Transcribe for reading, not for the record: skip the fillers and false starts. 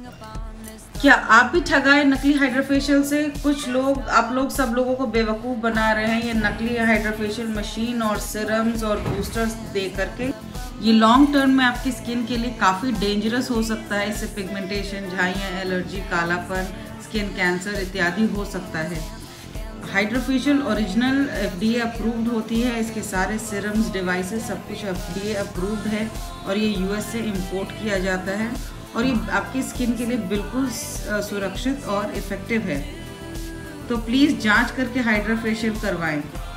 क्या आप भी ठगाए नकली हाइड्राफेशियल से? कुछ लोग, आप लोग सब लोगों को बेवकूफ़ बना रहे हैं ये नकली हाइड्राफेशियल मशीन और सीरम्स और बूस्टर्स दे करके। ये लॉन्ग टर्म में आपकी स्किन के लिए काफ़ी डेंजरस हो सकता है। इससे पिगमेंटेशन, झाइयाँ, एलर्जी, कालापन, स्किन कैंसर इत्यादि हो सकता है। हाइड्राफेशियल ओरिजिनल FDA अप्रूव्ड होती है। इसके सारे सीरम्स, डिवाइसेस सब कुछ FDA अप्रूव्ड है और ये US से इंपोर्ट किया जाता है और ये आपकी स्किन के लिए बिल्कुल सुरक्षित और इफ़ेक्टिव है। तो प्लीज़ जांच करके हाइड्राफेशियल करवाएं।